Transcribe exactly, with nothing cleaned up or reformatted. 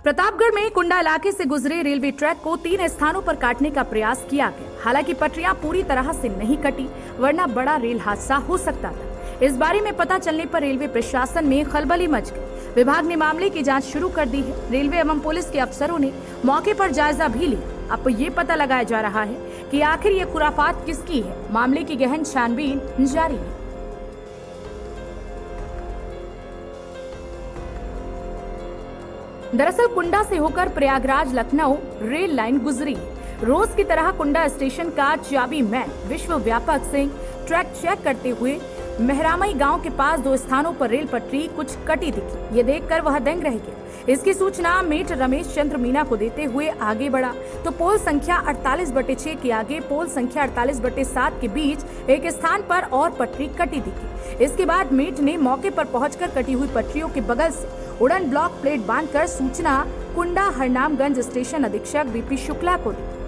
प्रतापगढ़ में कुंडा इलाके से गुजरे रेलवे ट्रैक को तीन स्थानों पर काटने का प्रयास किया गया। हालांकि पटरियां पूरी तरह से नहीं कटी, वरना बड़ा रेल हादसा हो सकता था। इस बारे में पता चलने पर रेलवे प्रशासन में खलबली मच गई। विभाग ने मामले की जांच शुरू कर दी है। रेलवे एवं पुलिस के अफसरों ने मौके पर जायजा भी लिया। अब ये पता लगाया जा रहा है कि आखिर ये खुराफात किसकी है। मामले की गहन छानबीन जारी है। दरअसल कुंडा से होकर प्रयागराज लखनऊ रेल लाइन गुजरी। रोज की तरह कुंडा स्टेशन का चाबी मैन विश्व व्यापक सिंह ट्रैक चेक करते हुए मेहरामई गांव के पास दो स्थानों पर रेल पटरी कुछ कटी दिखी। ये देखकर वह दंग रह गया। इसकी सूचना मेट रमेश चंद्र मीना को देते हुए आगे बढ़ा तो पोल संख्या अड़तालीस बटे छह के आगे पोल संख्या अड़तालीस बटे सात के बीच एक स्थान पर और पटरी कटी दिखी। इसके बाद मेट ने मौके पर पहुंचकर कटी हुई पटरियों के बगल से उड़न ब्लॉक प्लेट बांधकर सूचना कुंडा हरनामगंज स्टेशन अधीक्षक बीपी शुक्ला को दी।